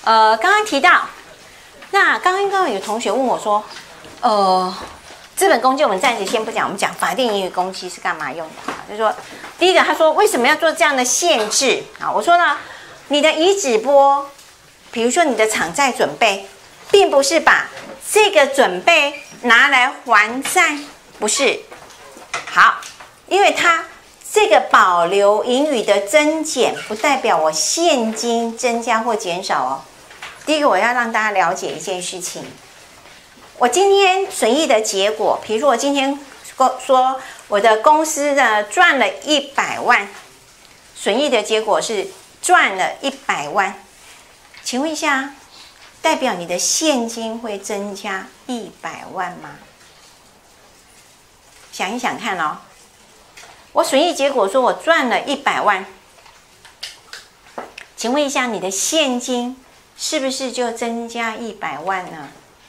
刚刚提到，那刚刚有同学问我说，资本公积我们暂时先不讲，我们讲法定盈余公积是干嘛用的啊？就是说，第一个他说为什么要做这样的限制啊？我说呢，你的遗止拨，比如说你的偿债准备，并不是把这个准备拿来还债，不是。好，因为它这个保留盈余的增减，不代表我现金增加或减少哦。第一个，我要让大家了解一件事情。我今天损益的结果，比如说我今天说我的公司呢赚了100万，损益的结果是赚了100万，请问一下，代表你的现金会增加100万吗？想一想看哦，我损益结果说我赚了100万，请问一下你的现金是不是就增加100万呢？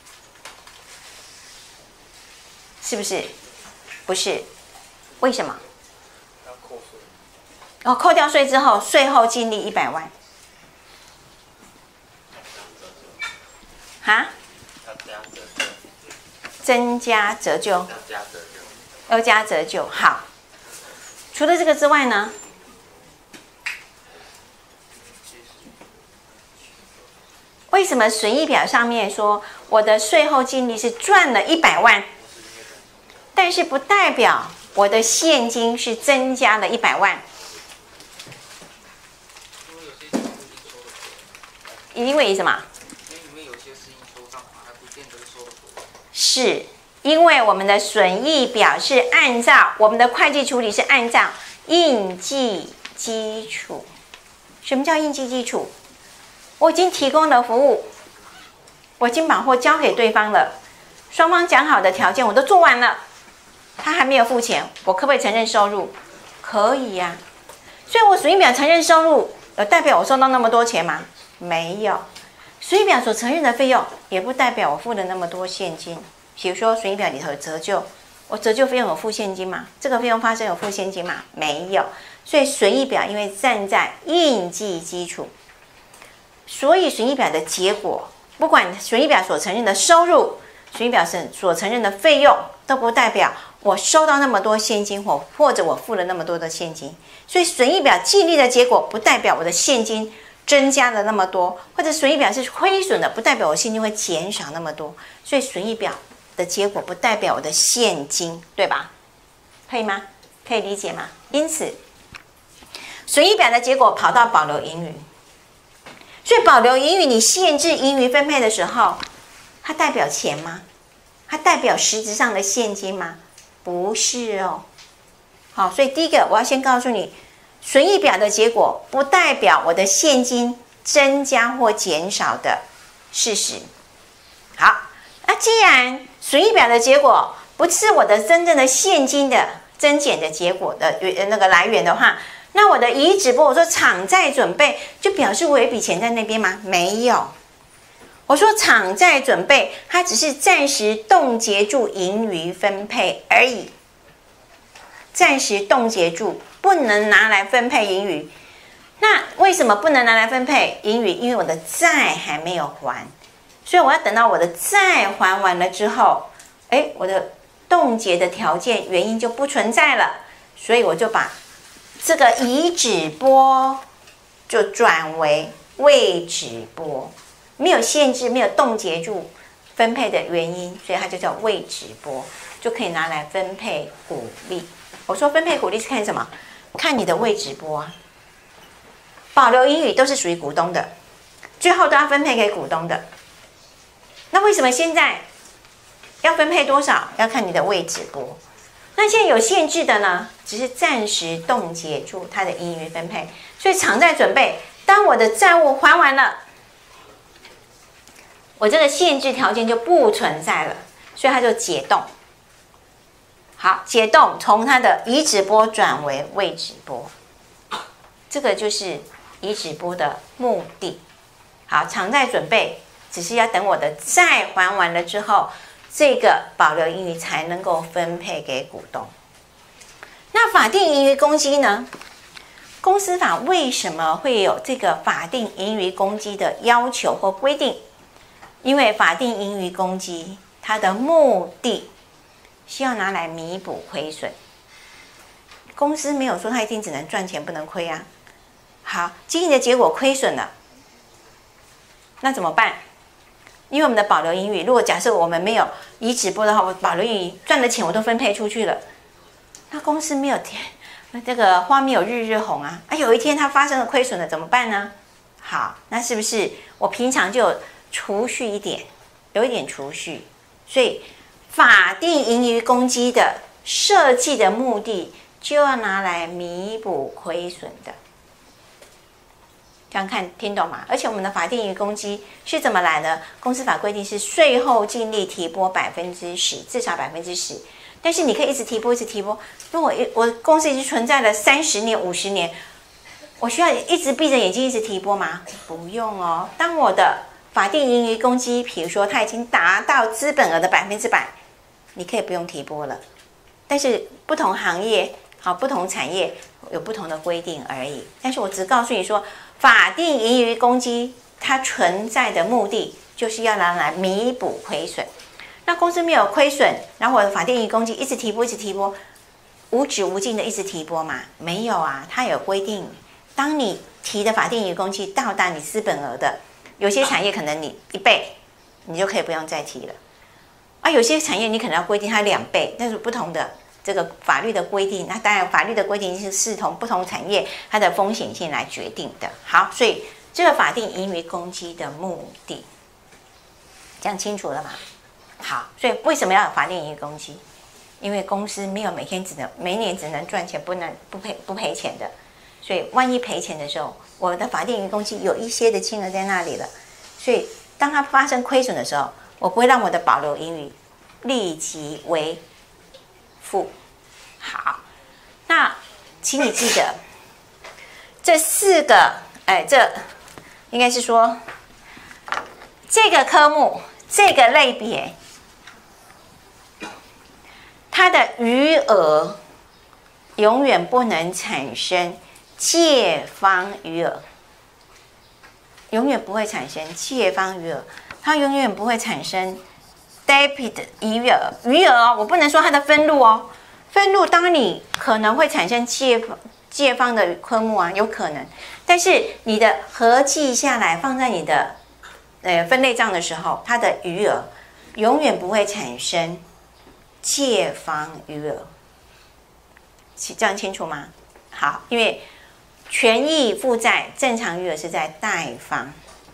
是不是？不是，为什么？ 要扣税。 哦，扣掉税之后，税后净利100万。哈？增加折旧。要加折旧。好。除了这个之外呢？为什么损益表上面说我的税后净利是赚了100万？但是不代表我的现金是增加了100万，因为什么？是因为我们的损益表是按照我们的会计处理是按照应计基础。什么叫应计基础？我已经提供了服务，我已经把货交给对方了，双方讲好的条件我都做完了。他还没有付钱，我可不可以承认收入？可以呀。所以我损益表承认收入，有代表我收到那么多钱吗？没有。损益表所承认的费用，也不代表我付了那么多现金。比如说损益表里头有折旧，我折旧费用有付现金吗？这个费用发生有付现金吗？没有。所以损益表因为站在应计基础，所以损益表的结果，不管损益表所承认的收入，损益表所承认的费用，都不代表我收到那么多现金，或者我付了那么多的现金。所以损益表净利的结果，不代表我的现金增加了那么多，或者损益表是亏损的，不代表我现金会减少那么多。所以损益表的结果不代表我的现金，对吧？可以吗？可以理解吗？因此，损益表的结果跑到保留盈余，所以保留盈余你限制盈余分配的时候，它代表钱吗？它代表实质上的现金吗？不是哦。好，所以第一个我要先告诉你，损益表的结果不代表我的现金增加或减少的事实。好，那既然损益表的结果不是我的真正的现金的增减的结果的那个来源的话，那我的遗止拨，我说偿债准备，就表示我有一笔钱在那边吗？没有。我说偿债准备，它只是暂时冻结住盈余分配而已，暂时冻结住，不能拿来分配盈余。那为什么不能拿来分配盈余？因为我的债还没有还，所以我要等到我的债还完了之后，我的冻结的条件原因就不存在了，所以我就把这个遗止拨就转为未止拨。没有限制，没有冻结住分配的原因，所以它就叫未止拨，就可以拿来分配股利。我说分配股利是看什么？看你的未止拨啊。保留盈余都是属于股东的，最后都要分配给股东的。那为什么现在要分配多少？要看你的未止拨。那现在有限制的呢，只是暂时冻结住它的盈余分配。所以偿债准备，当我的债务还完了，我这个限制条件就不存在了，所以它就解冻。好，解冻从它的遗止拨转为未止拨，这个就是遗止拨的目的。好，偿债准备只是要等我的债还完了之后，这个保留盈余才能够分配给股东。那法定盈余公积呢？ 公司法为什么会有这个法定盈余公积的要求或规定？因为法定盈余公积它的目的是要拿来弥补亏损。公司没有说它一定只能赚钱不能亏啊。好，经营的结果亏损了，那怎么办？因为我们的保留盈余，如果假设我们没有移植拨的话，我保留盈余赚的钱我都分配出去了，那公司没有这个花没有日日红啊！有一天它发生了亏损了，怎么办呢？好，那是不是我平常就有储蓄一点，有一点储蓄？所以法定盈余公积的设计的目的，就要拿来弥补亏损的。这样看听懂吗？而且我们的法定盈余公积是怎么来的？公司法规定是税后净利提拨10%，至少10%。但是你可以一直提拨，一直提拨。如果我公司已经存在了30年、50年，我需要一直闭着眼睛一直提拨吗？不用哦。当我的法定盈余公积，比如说它已经达到资本额的100%，你可以不用提拨了。但是不同行业、不同产业有不同的规定而已。但是我只告诉你说，法定盈余公积它存在的目的，就是要拿来弥补亏损。那公司没有亏损，然后我的法定盈余公积一直提拨，一直提拨，无止无尽的一直提拨嘛？没有啊，它有规定。当你提的法定盈余公积到达你资本额的，有些产业可能你1倍，你就可以不用再提了。有些产业你可能要规定它2倍，那是不同的这个法律的规定。那当然，法律的规定是视同不同产业它的风险性来决定的。好，所以这个法定盈余公积的目的，这样清楚了吗？好，所以为什么要有法定盈余公积？因为公司没有每年只能赚钱，不赔钱的。所以万一赔钱的时候，我的法定盈余公积有一些的金额在那里了。所以当它发生亏损的时候，我不会让我的保留盈余立即为负。好，那请你记得这4个，这应该是说这个科目这个类别，它的余额永远不能产生借方余额，永远不会产生借方余额，它永远不会产生 debit 余额。余额我不能说它的分录哦，分录当然你可能会产生借方的科目啊，有可能，但是你的合计下来放在你的分类账的时候，它的余额永远不会产生借方余额，这样清楚吗？好，因为权益负债正常余额是在贷方，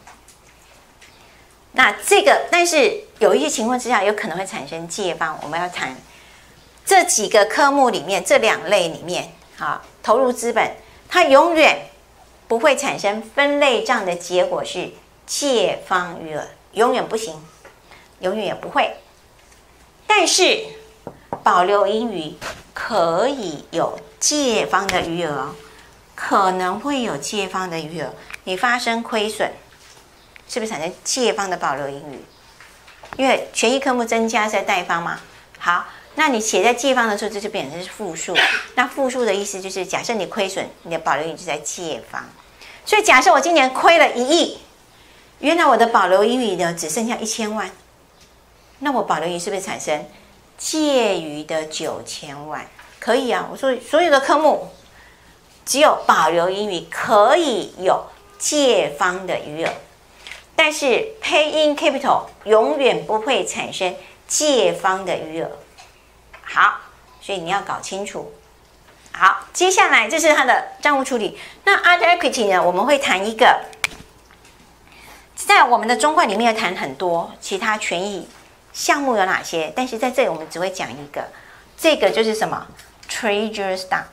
那这个但是有一些情况之下有可能会产生借方。我们要谈这几个科目里面，这2类里面，投入资本它永远不会产生分类账的结果是借方余额，永远不行，永远也不会。但是保留盈余可以有借方的余额，可能会有借方的余额。你发生亏损，是不是产生借方的保留盈余？因为权益科目增加是在贷方嘛。好，那你写在借方的时候，这就变成是负数。那负数的意思就是，假设你亏损，你的保留盈余就在借方。所以假设我今年亏了1亿，原来我的保留盈余呢只剩下1000万，那我保留盈余是不是产生借余的9000万？可以啊，我说所有的科目只有保留盈余可以有借方的余额，但是 pay in capital 永远不会产生借方的余额。好，所以你要搞清楚。好，接下来这是它的账务处理。那 other equity 呢，我们会谈一个，在我们的中会里面要谈很多其他权益项目有哪些，但是在这里我们只会讲一个，这个就是什么 treasury stock。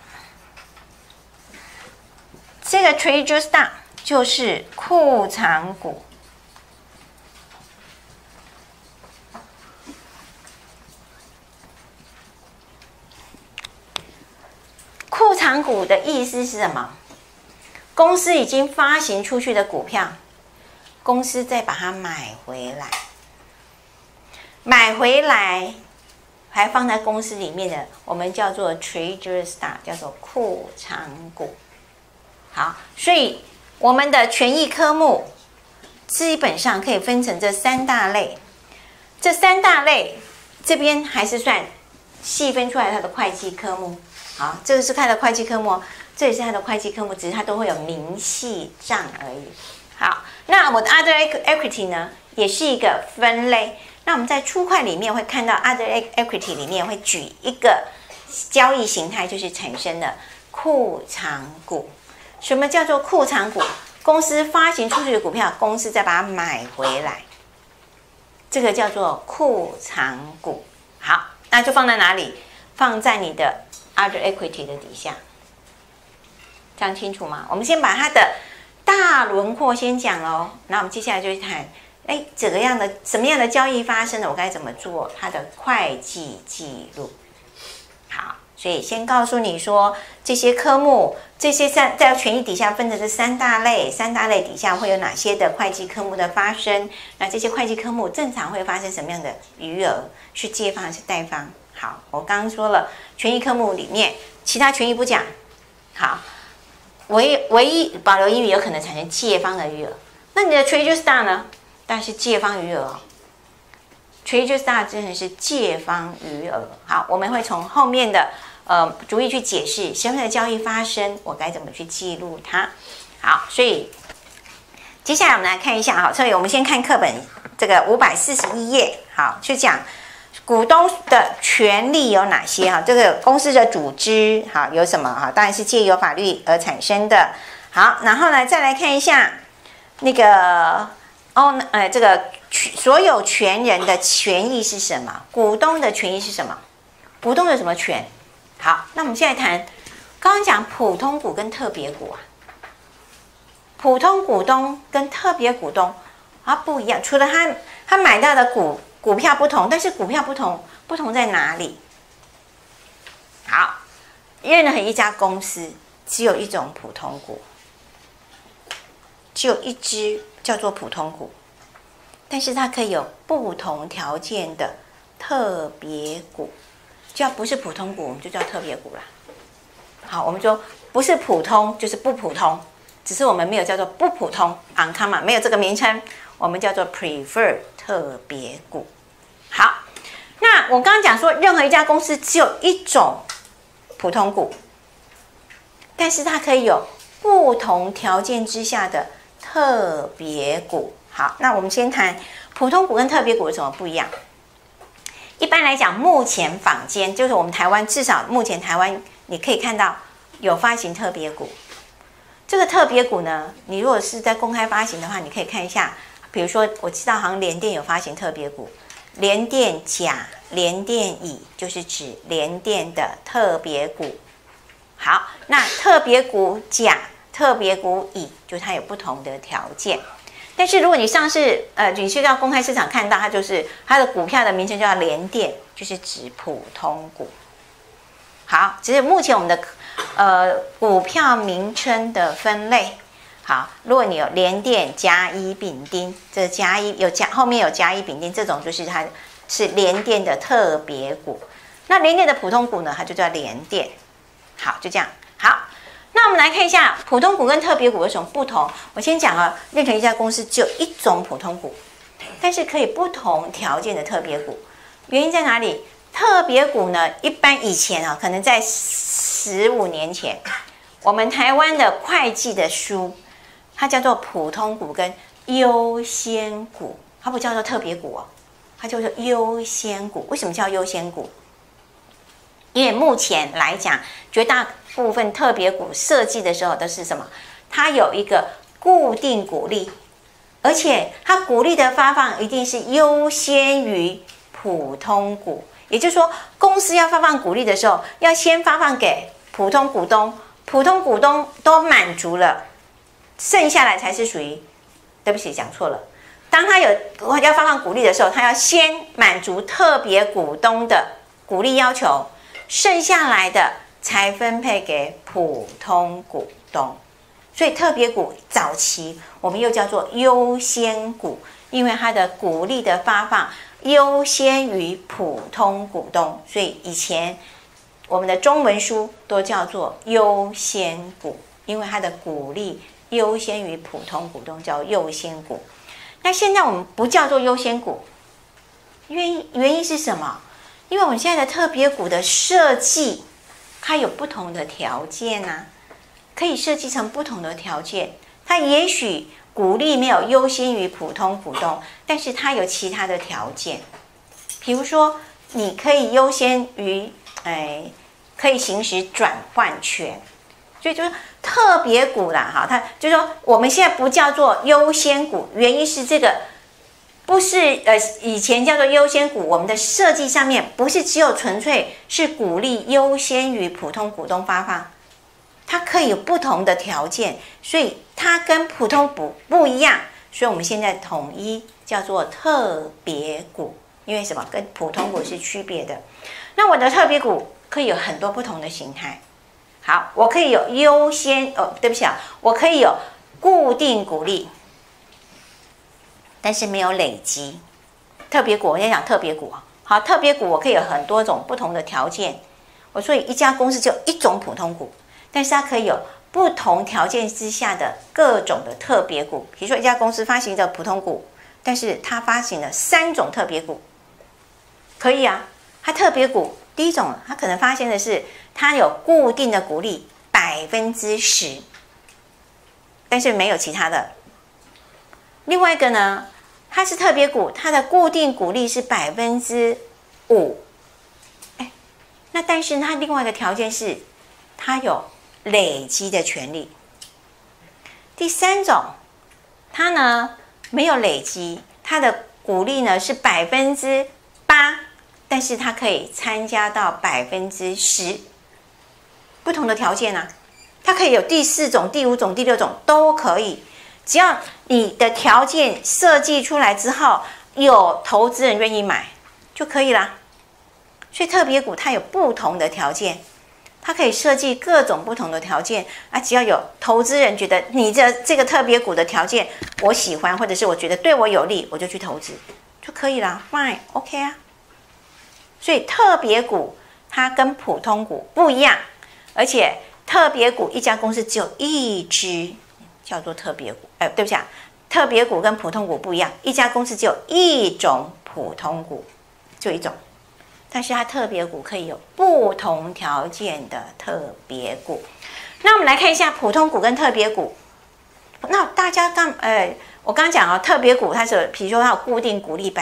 这个 treasury stock 就是库藏股。库藏股的意思是什么？公司已经发行出去的股票，公司再把它买回来，买回来还放在公司里面的，我们叫做 treasury stock， 叫做库藏股。 好，所以我们的权益科目基本上可以分成这3大类。这3大类这边还是算细分出来它的会计科目。好，这个是它的会计科目，这也是它的会计科目，只是它都会有明细账而已。好，那我的 other equity 呢，也是一个分类。那我们在初会里面会看到 other equity 里面会举一个交易形态，就是产生的库藏股。什么叫做库藏股？公司发行出去的股票，公司再把它买回来，这个叫做库藏股。好，那就放在哪里？放在你的 other equity 的底下，这样清楚吗？我们先把它的大轮廓先讲喽，那我们接下来就去谈，什么样的交易发生了，我该怎么做它的会计记录。好，所以先告诉你说这些科目，这些在权益底下分成这3大类，3大类底下会有哪些的会计科目的发生？那这些会计科目正常会发生什么样的余额？是借方还是贷方？好，我刚刚说了，权益科目里面其他权益不讲。好，唯一保留盈余有可能产生借方的余额。那你的 treasury stock 呢？当然是借方余额哦。treasury stock 真的是借方余额。好，我们会从后面的逐一去解释什么样的交易发生，我该怎么去记录它。好，所以接下来我们来看一下。好，所以我们先看课本这个541页。好，去讲股东的权利有哪些？哈，这个公司的组织好有什么？哈，当然是借由法律而产生的。好，然后呢，再来看一下那个这个所有权人的权益是什么？股东的权益是什么？股东有什么权？好，那我们现在谈，刚刚讲普通股跟特别股啊，普通股东跟特别股东不一样，除了他买到的股票不同，但是股票不同在哪里？好，任何一家公司只有一种普通股，只有一只叫做普通股，但是它可以有不同条件的特别股，只要不是普通股，我们就叫特别股啦。好，我们说不是普通就是不普通，只是我们没有叫做不普通 uncommon， 没有这个名称，我们叫做 preferred 特别股。好，那我刚刚讲说，任何一家公司只有一种普通股，但是它可以有不同条件之下的特别股。好，那我们先谈普通股跟特别股有什么不一样。一般来讲，目前坊间就是我们台湾，至少目前台湾你可以看到有发行特别股。这个特别股呢，你如果是在公开发行的话，你可以看一下，比如说我知道好像联电有发行特别股，联电甲、联电乙就是指联电的特别股。好，那特别股甲、特别股乙，就是它有不同的条件。但是如果你上市，你去到公开市场看到，它就是它的股票的名称叫联电，就是指普通股。好，只是目前我们的股票名称的分类。好，如果你有联电甲乙丙丁，这甲乙后面有甲乙丙丁，这种就是它是联电的特别股。那联电的普通股呢，它就叫联电。好，就这样。好。那我们来看一下普通股跟特别股有什么不同。我先讲啊，任何一家公司只有一种普通股，但是可以不同条件的特别股。原因在哪里？特别股呢，一般以前可能在15年前，我们台湾的会计的书，它叫做普通股跟优先股，它不叫做特别股哦，它叫做优先股。为什么叫优先股？因为目前来讲，绝大部分特别股设计的时候都是什么？它有一个固定股利，而且它股利的发放一定是优先于普通股。也就是说，公司要发放股利的时候，要先发放给普通股东，普通股东都满足了，剩下来才是属于，对不起，讲错了。当他要发放股利的时候，他要先满足特别股东的股利要求。剩下来的才分配给普通股东，所以特别股早期我们又叫做优先股，因为它的股利的发放优先于普通股东，所以以前我们的中文书都叫做优先股。 因为它的股利优先于普通股东，叫优先股。那现在我们不叫做优先股，原因是什么？因为我们现在的特别股的设计，它有不同的条件啊，可以设计成不同的条件。它也许股利没有优先于普通股东，但是它有其他的条件，比如说你可以优先于，可以行使转换权，所以就是特别股啦，哈，它就是说我们现在不叫做优先股，原因是这个不是以前叫做优先股，我们的设计上面不是只有纯粹是股利优先于普通股东发放，它可以有不同的条件，所以它跟普通股不一样，所以我们现在统一叫做特别股，因为什么？跟普通股是区别的。那我的特别股可以有很多不同的形态。好，我可以有优先对不起啊，我可以有固定股利，但是没有累积。特别股，我先讲特别股。好，特别股我可以有很多种不同的条件。所以一家公司只有一种普通股，但是它可以有不同条件之下的各种的特别股。比如说一家公司发行的普通股，但是它发行了3种特别股，可以啊。它特别股第一种，它可能发现的是它有固定的股利10%，但是没有其他的。另外一个呢，它是特别股，它的固定股利是5%，那但是它另外一个条件是它有累积的权利。第三种，它呢没有累积，它的股利呢是8%，但是它可以参加到10%，不同的条件啊，它可以有第4种、第5种、第6种都可以，只要你的条件设计出来之后，有投资人愿意买就可以啦。所以特别股它有不同的条件，它可以设计各种不同的条件啊，只要有投资人觉得你这个特别股的条件我喜欢，或者是我觉得对我有利，我就去投资就可以啦 ，fine OK 啊。所以特别股它跟普通股不一样，而且特别股一家公司只有一只叫做特别股，对不起啊，特别股跟普通股不一样，一家公司只有一种普通股，就一种，但是它特别股可以有不同条件的特别股。那我们来看一下普通股跟特别股。那大家我刚刚讲哦，特别股它是比如说它有固定股利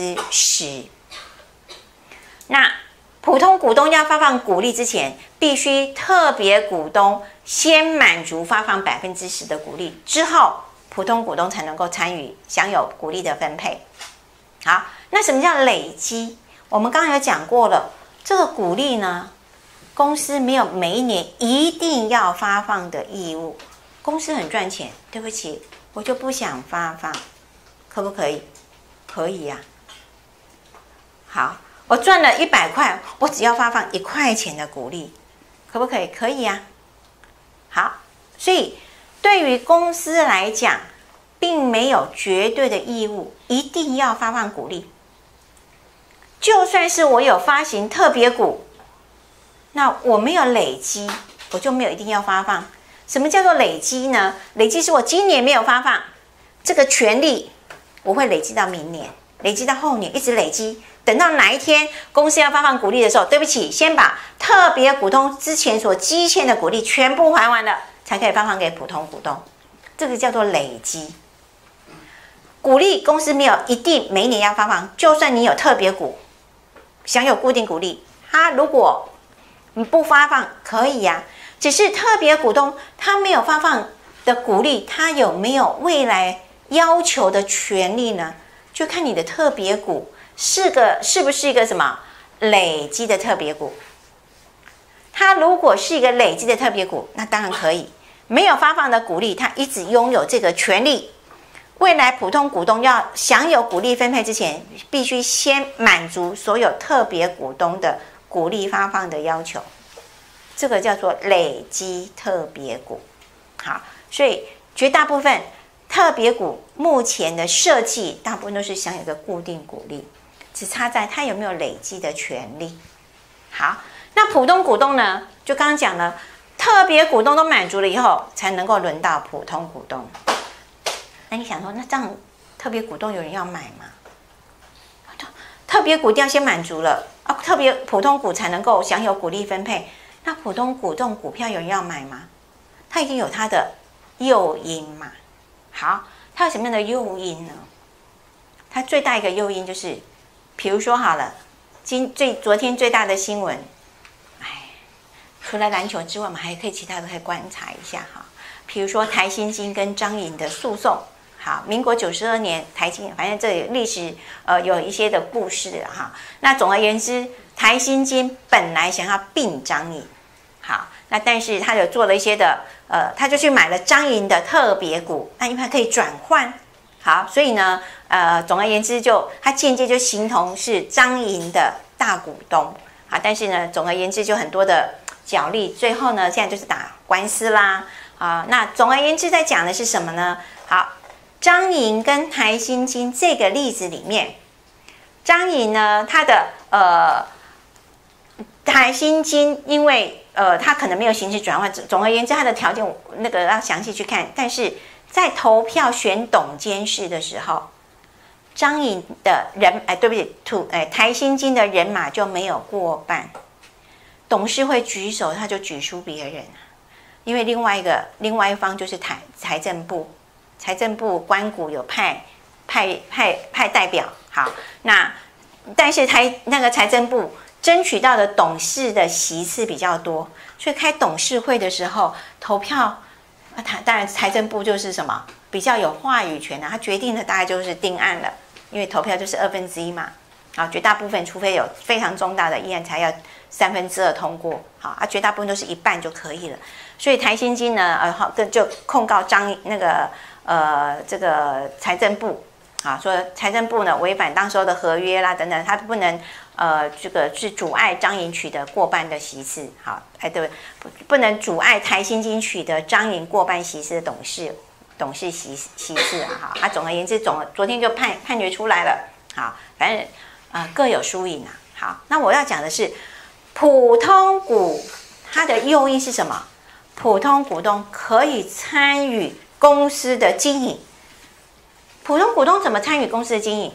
10%。那普通股东要发放股利之前，必须特别股东先满足发放10%的股利，之后普通股东才能够参与享有股利的分配。好，那什么叫累积？我们刚才有讲过了，这个股利呢，公司没有每一年一定要发放的义务。公司很赚钱，对不起，我就不想发放，可不可以？可以呀。好。我赚了100块，我只要发放1块钱的股利，可不可以？可以呀。好，所以对于公司来讲，并没有绝对的义务一定要发放股利。就算是我有发行特别股，那我没有累积，我就没有一定要发放。什么叫做累积呢？累积是我今年没有发放，这个权利我会累积到明年，累积到后年，一直累积。等到哪一天公司要发放股利的时候，对不起，先把特别股东之前所积欠的股利全部还完了，才可以发放给普通股东。这个叫做累积。股利公司没有一定每一年要发放，就算你有特别股，享有固定股利，它如果你不发放可以呀，只是特别股东他没有发放的股利，他有没有未来要求的权利呢？就看你的特别股是不是一个什么累积的特别股。它如果是一个累积的特别股，那当然可以。没有发放的股利，它一直拥有这个权利。未来普通股东要享有股利分配之前，必须先满足所有特别股东的股利发放的要求。这个叫做累积特别股。好，所以绝大部分特别股目前的设计，大部分都是享有一个固定股利。只差在它有没有累积的权利。好，那普通股东呢？就刚刚讲了， 特别股东都满足了以后，才能够轮到普通股东。那你想说，那这样特别股东有人要买吗？特别股一定要先满足了啊，特别普通股才能够享有股利分配。那普通股这种股票有人要买吗？它一定有它的诱因嘛。好，它有什么样的诱因呢？它最大一个诱因就是，比如说好了，昨天最大的新闻，除了篮球之外，我们还可以其他的可以观察一下哈。比如说台新金跟张颖的诉讼。好，民国92年台新，反正这里历史有一些的故事哈。那总而言之，台新金本来想要并张颖，好，那但是他有做了一些的他就去买了张颖的特别股，那因为它可以转换，好，所以呢总而言之他间接就形同是张颖的大股东，好，但是呢总而言之就很多的角力，最后呢现在就是打官司啦，啊，那总而言之在讲的是什么呢？好。张颖跟台新金这个例子里面，张颖呢，他的台新金，因为他可能没有形式转换，总而言之，他的条件那个要详细去看。但是在投票选董监事的时候，张颖的人，对不起，台新金的人马就没有过半，董事会举手，他就举输别人，因为另外一方就是财政部。财政部官股有派代表，好，那但是那个财政部争取到的董事的席次比较多，所以开董事会的时候投票，当然财政部就是什么比较有话语权的，他决定的大概就是定案了，因为投票就是1/2嘛，好，绝大部分除非有非常重大的议案才要2/3通过，好，绝大部分都是一半就可以了，所以台新金呢，就控告这个财政部啊，说财政部呢违反当时候的合约啦等等，他不能这个是阻碍张颖取得过半的席次，好，对，不能阻碍台新金取得张颖过半席次的董事席次啊，好，他总而言之昨天就判决出来了，好，反正各有输赢啊，好，那我要讲的是普通股它的诱因是什么？普通股东可以参与公司的经营，普通股东怎么参与公司的经营？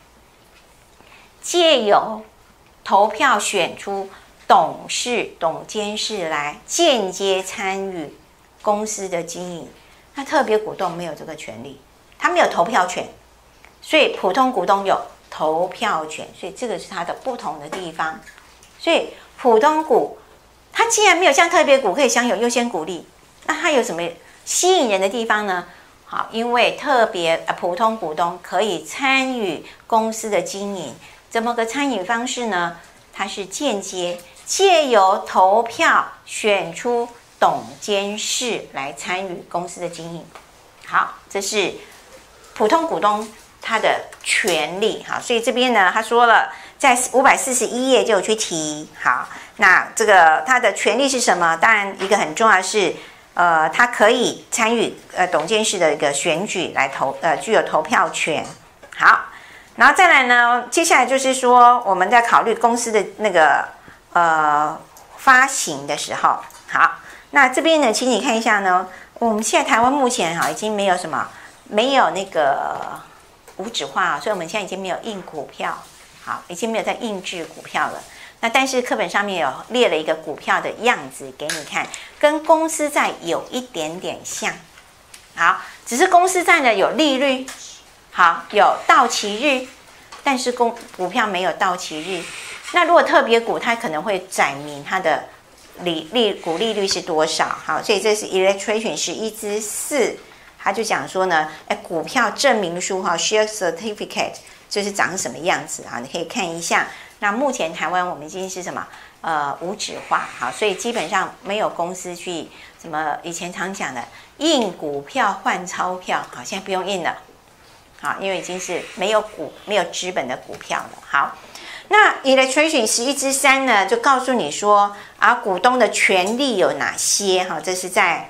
借由投票选出董事、董监事来间接参与公司的经营。那特别股东没有这个权利，他没有投票权，所以普通股东有投票权，所以这个是它的不同的地方。所以普通股，它既然没有像特别股可以享有优先股利，那它有什么吸引人的地方呢？好，因为普通股东可以参与公司的经营，怎么个参与方式呢？它是间接借由投票选出董监事来参与公司的经营。好，这是普通股东他的权利。好，所以这边呢，他说了，在541页就有去提。好，那这个他的权利是什么？当然，一个很重要的是。他可以参与董监事的一个选举来具有投票权。好，然后再来呢，接下来就是说我们在考虑公司的那个发行的时候，好，那这边呢，请你看一下呢，我们现在台湾目前已经没有那个无纸化，所以我们现在已经没有印股票，好，已经没有在印制股票了。那但是课本上面有列了一个股票的样子给你看，跟公司债有一点点像。好，只是公司债呢有利率，好，有到期日，但是股票没有到期日。那如果特别股，它可能会载明它的股利率是多少。好，所以这是 illustration 11之4，他就讲说呢，股票证明书share certificate 就是长什么样子啊？你可以看一下。那目前台湾我们已经是什么无纸化，好，所以基本上没有公司去什么以前常讲的印股票换钞票，好，现在不用印了，好，因为已经是没有资本的股票了。好，那 illustration 11之3呢，就告诉你说股东的权利有哪些？好，这是在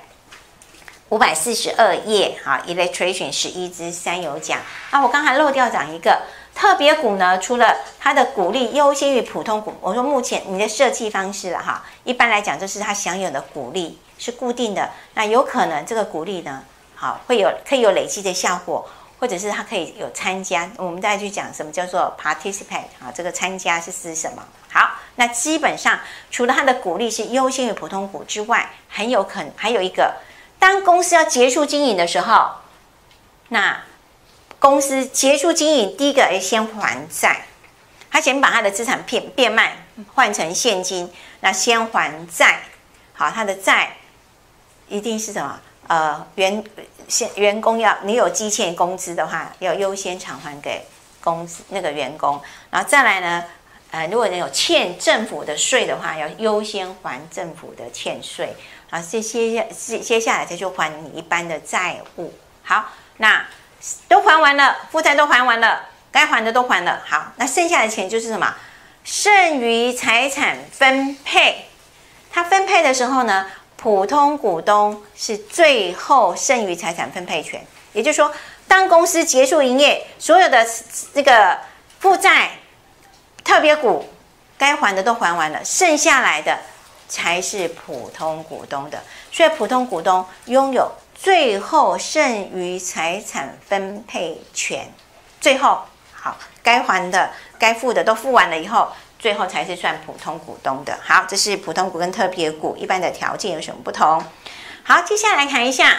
542页，好 illustration 11之3有讲。我刚才漏掉讲一个。特别股呢，除了它的股利优先于普通股，我说目前你的设计方式了哈，一般来讲就是它享有的股利是固定的，那有可能这个股利呢，好可以有累积的效果，或者是它可以有参加。我们再去讲什么叫做 participate 啊，这个参加是指什么？好，那基本上除了它的股利是优先于普通股之外，很有可能还有一个，当公司要结束经营的时候，那公司结束经营，第一个先还债，他先把他的资产变卖换成现金，那先还债。好，他的债一定是什么？员工你有积欠工资的话，要优先偿还给公司那个员工，然后再来呢，如果你有欠政府的税的话，要优先还政府的欠税，然后接下来再就还你一般的债务。好，那都还完了，负债都还完了，该还的都还了。好，那剩下的钱就是什么？剩余财产分配。它分配的时候呢，普通股东是最后剩余财产分配权。也就是说，当公司结束营业，所有的这个负债、特别股该还的都还完了，剩下来的才是普通股东的。所以普通股东拥有最后剩余财产分配权。最后，好，该还的、该付的都付完了以后，最后才是算普通股东的。好，这是普通股跟特别股一般的条件有什么不同？好，接下来谈一下，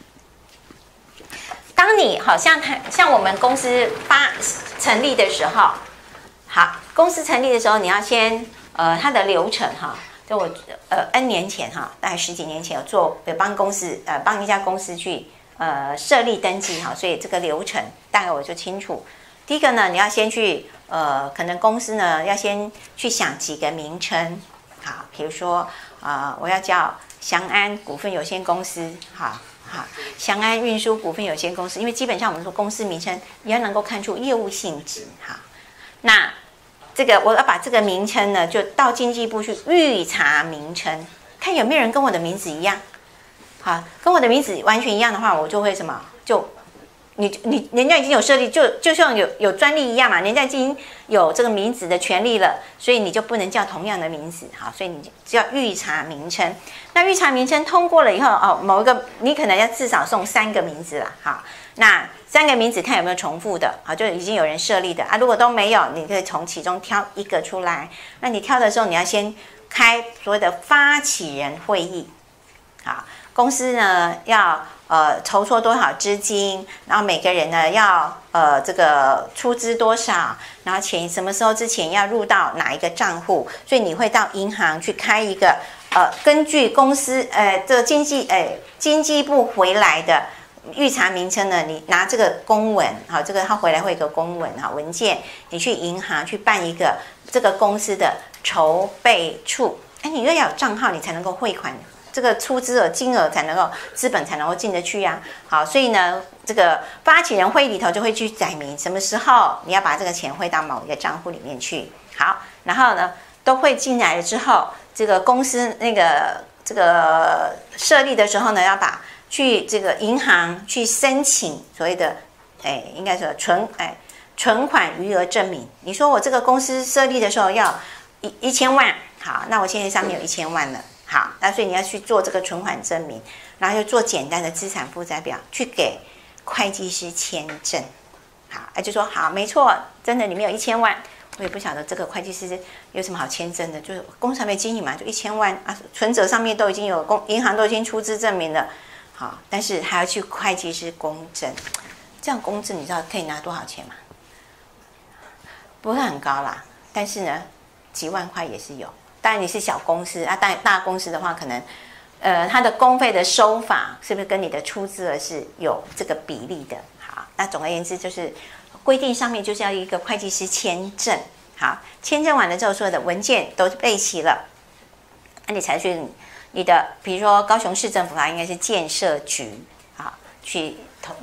当你好像我们公司成立的时候，好，公司成立的时候，你要先它的流程哈，就我N 年前哈，大概10几年前有帮一家公司去设立登记哈，所以这个流程大概我就清楚。第一个呢，你要先去可能公司呢要先去想几个名称，好，比如说我要叫祥安股份有限公司，好，祥安运输股份有限公司，因为基本上我们说公司名称也要能够看出业务性质，好，那这个我要把这个名称呢就到经济部去预查名称，看有没有人跟我的名字一样，好，跟我的名字完全一样的话，我就会什么就。人家已经有设立，就像有专利一样嘛，人家已经有这个名字的权利了，所以你就不能叫同样的名字，好，所以你就要预查名称。那预查名称通过了以后，某一个你可能要至少送3个名字了，好，那3个名字看有没有重复的，好，就已经有人设立的啊，如果都没有，你可以从其中挑一个出来。那你挑的时候，你要先开所谓的发起人会议，好，公司呢要筹措多少资金，然后每个人呢要这个出资多少，然后钱什么时候之前要入到哪一个账户，所以你会到银行去开一个根据公司这个经济部回来的预查名称呢，你拿这个公文，好，这个他回来会有个公文哈文件，你去银行去办一个这个公司的筹备处，你又要有账号，你才能够汇款。这个出资的金额才能够资本才能够进得去呀，好，所以呢，这个发起人会议里头就会去载明什么时候你要把这个钱汇到某一个账户里面去，好，然后呢都会进来了之后，这个公司这个设立的时候呢，要去这个银行去申请所谓的应该说存款余额证明。你说我这个公司设立的时候要1000万，好，那我现在上面有1000万了。好，那所以你要去做这个存款证明，然后就做简单的资产负债表，去给会计师签证。好，就说好，没错，真的里面有1000万，我也不晓得这个会计师有什么好签证的，就是公司还没经营嘛，就1000万啊，存折上面都已经有银行都已经出资证明了。好，但是还要去会计师公证，这样公证你知道可以拿多少钱吗？不是很高啦，但是呢，几万块也是有。当然你是小公司啊，大公司的话，可能它的公费的收法是不是跟你的出资额是有这个比例的？好，那总而言之就是规定上面就是要一个会计师签证。好，签证完了之后，所有的文件都备齐了，那你才去你的，比如说高雄市政府它应该是建设局，好，去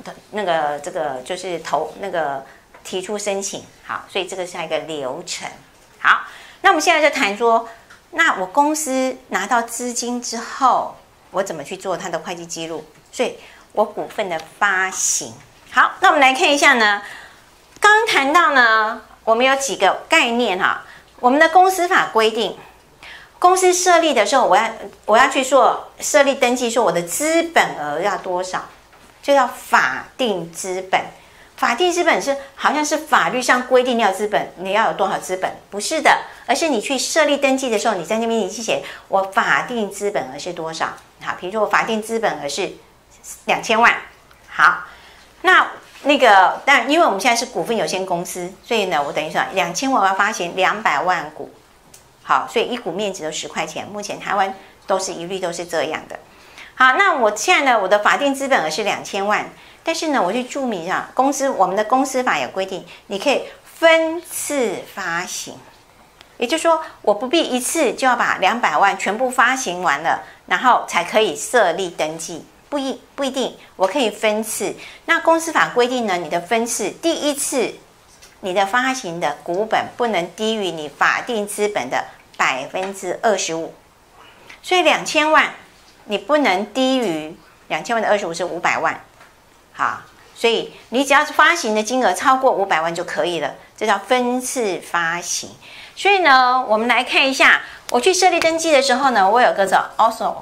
提出申请。好，所以这个是一个流程。好，那我们现在就谈说。那我公司拿到资金之后，我怎么去做它的会计记录？所以我股份的发行。好，那我们来看一下呢。刚谈到呢，我们有几个概念哈。我们的公司法规定， 公司设立的时候，我要去做设立登记，说我的资本额要多少，就叫法定资本。法定资本是好像是法律上规定要资本，你要有多少资本？不是的，而是你去设立登记的时候，你在那边你去写我法定资本额是多少。好，比如说我法定资本额是2000万。好，那个，但因为我们现在是股份有限公司，所以呢，我等于说2000万我要发行200万股。好，所以一股面值都10块钱。目前台湾一律都是这样的。好，那我现在呢，我的法定资本额是2000万。但是呢，我去注明一下，我们的公司法有规定，你可以分次发行，也就是说，我不必一次就要把200万全部发行完了，然后才可以设立登记，不一定，我可以分次。那公司法规定呢，你的分次，第一次你的发行的股本不能低于你法定资本的25%，所以2000万你不能低于2000万的25%是500万。好，所以你只要是发行的金额超过500万就可以了，这叫分次发行。所以呢，我们来看一下，我去设立登记的时候呢，我有个叫 authorized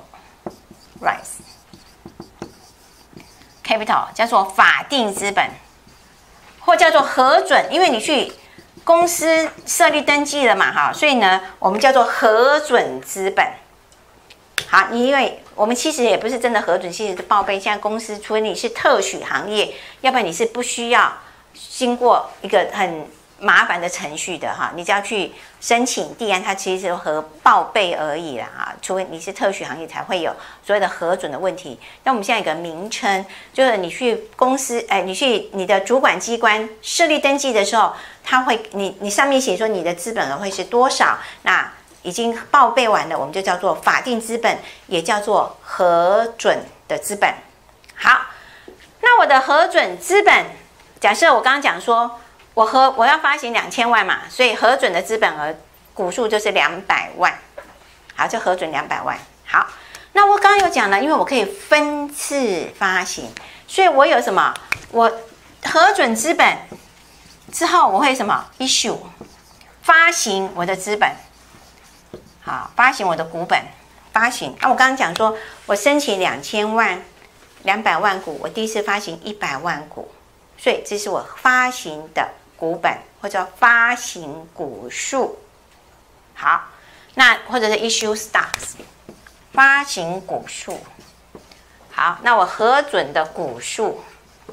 capital， 叫做法定资本，或叫做核准，因为你去公司设立登记了嘛，哈，所以呢，我们叫做核准资本。好，因为我们其实也不是真的核准，其实的报备。现在公司除非你是特许行业，要不然你是不需要经过一个很麻烦的程序的哈。你只要去申请递案，它其实和报备而已啦哈。除非你是特许行业，才会有所谓的核准的问题。那我们现在有个名称，就是你去公司，你去你的主管机关设立登记的时候，它会你上面写说你的资本额会是多少，那已经报备完了，我们就叫做法定资本，也叫做核准的资本。好，那我的核准资本，假设我刚刚讲说，我要发行2000万嘛，所以核准的资本额股数就是200万。好，就核准200万。好，那我刚刚有讲了，因为我可以分次发行，所以我有什么？我核准资本之后，我会什么 issue 发行我的资本。好，发行我的股本，发行。我刚刚讲说，我申请2000万，200万股，我第一次发行100万股，所以这是我发行的股本，或者发行股数。好，那或者是 issue stocks， 发行股数。好，那我核准的股数，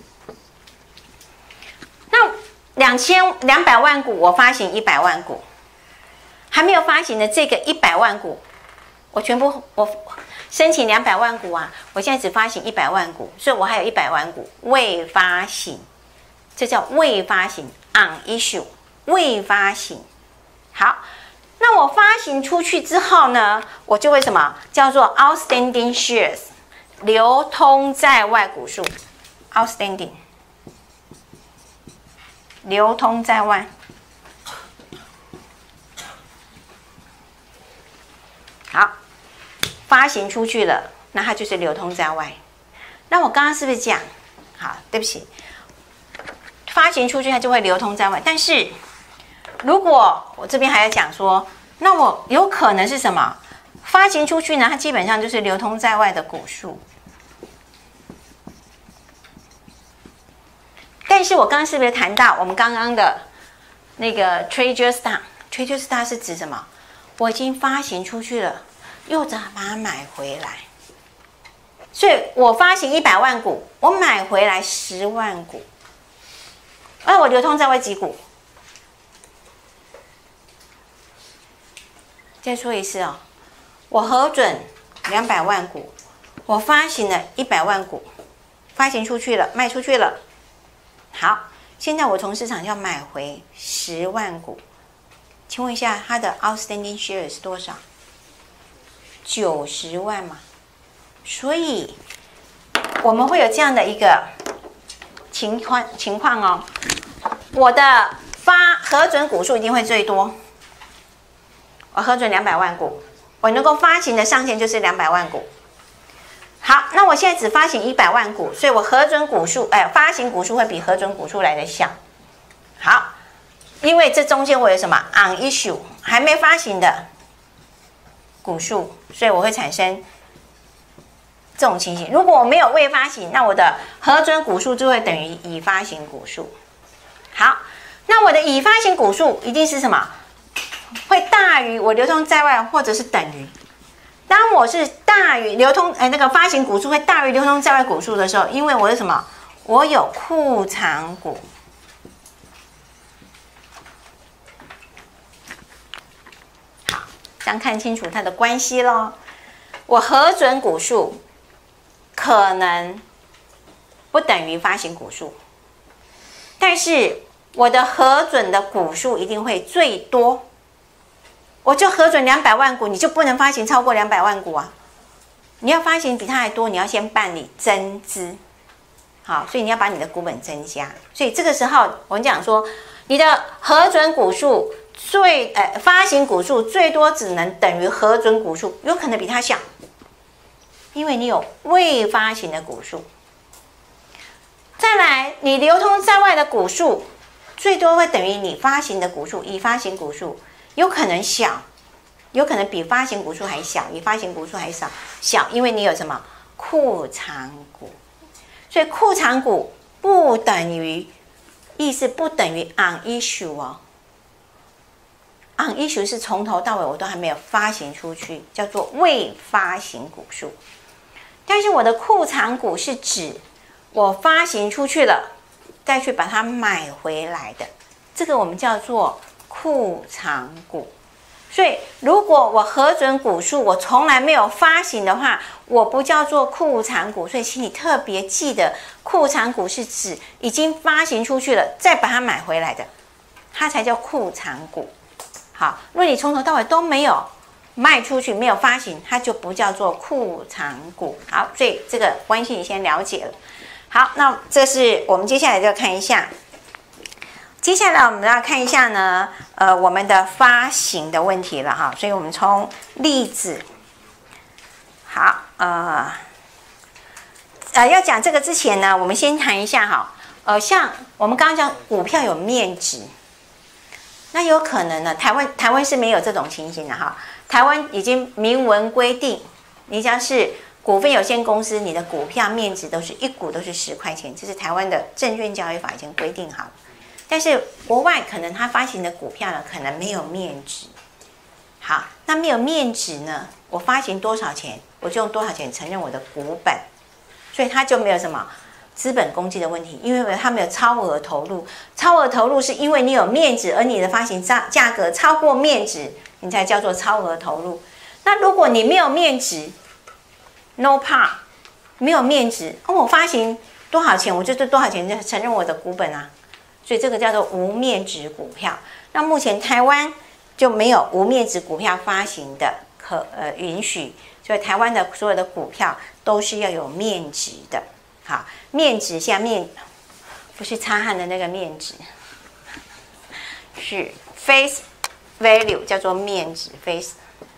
那200万股，我发行100万股。还没有发行的这个100万股，我申请200万股啊，我现在只发行100万股，所以我还有100万股未发行，这叫未发行 on issue， 未发行。好，那我发行出去之后呢，我就会什么叫做 outstanding shares， 流通在外股数 outstanding， 流通在外。好，发行出去了，那它就是流通在外。那我刚刚是不是讲？好，对不起，发行出去它就会流通在外。但是如果我这边还要讲说，那我有可能是什么？发行出去呢，它基本上就是流通在外的股数。但是我刚刚是不是谈到我们刚刚的那个 treasury stock？treasury stock 是指什么？我已经发行出去了，又再把它买回来，所以我发行100万股，我买回来10万股，我流通在外几股？再说一次哦，我核准200万股，我发行了100万股，发行出去了，卖出去了。好，现在我从市场要买回10万股。请问一下，它的 outstanding share 是多少？90万嘛。所以我们会有这样的一个情况哦。我的核准股数一定会最多。我核准200万股，我能够发行的上限就是200万股。好，那我现在只发行100万股，所以我核准股数，发行股数会比核准股数来的小。好。因为这中间我有什么 on issue 还没发行的， 股数，所以我会产生这种情形。如果我没有未发行，那我的核准股数就会等于已发行股数。好，那我的已发行股数一定是什么？会大于我流通在外，或者是等于。当我是大于流通那个发行股数会大于流通在外股数的时候，因为我是什么？我有库藏股。好，这样看清楚它的关系咯。我核准股数可能不等于发行股数，但是我的核准的股数一定会最多。我就核准200万股，你就不能发行超过200万股啊！你要发行比它还多，你要先办理增资，好，所以你要把你的股本增加。所以这个时候我们讲说，你的核准股数发行股数最多只能等于核准股数，有可能比它小，因为你有未发行的股数。再来，你流通在外的股数最多会等于你发行的股数，已发行股数。有可能小，有可能比发行股数还小，比发行股数还小，因为你有什么库藏股，所以库藏股不等于，意思不等于 on issue 哦。on issue 是从头到尾我都还没有发行出去，叫做未发行股数。但是我的库藏股是指我发行出去了，再去把它买回来的，这个我们叫做库藏股。所以如果我核准股数我从来没有发行的话，我不叫做库藏股。所以请你特别记得，库藏股是指已经发行出去了再把它买回来的，它才叫库藏股。好，如果你从头到尾都没有卖出去，没有发行，它就不叫做库藏股。好，所以这个关系你先了解了。好，那这是我们接下来就要看一下。接下来我们要看一下呢，我们的发行的问题了哈，所以我们从例子，好，要讲这个之前呢，我们先谈一下哈，像我们刚刚讲股票有面值，那有可能呢，台湾是没有这种情形的哈，台湾已经明文规定，你只要是股份有限公司，你的股票面值都是1股都是10块钱，这是台湾的证券交易法已经规定好了。但是国外可能它发行的股票呢，可能没有面值。好，那没有面值呢，我发行多少钱，我就用多少钱承认我的股本，所以它就没有什么资本公积的问题，因为它没有超额投入。超额投入是因为你有面值，而你的发行价格超过面值，你才叫做超额投入。那如果你没有面值 ，no par， 没有面值，我发行多少钱，我就多少钱就承认我的股本啊。所以这个叫做无面值股票。那目前台湾就没有无面值股票发行的允许，所以台湾的所有的股票都是要有面值的。好，面值下面不是擦汗的那个面值，是 face value， 叫做面值 face，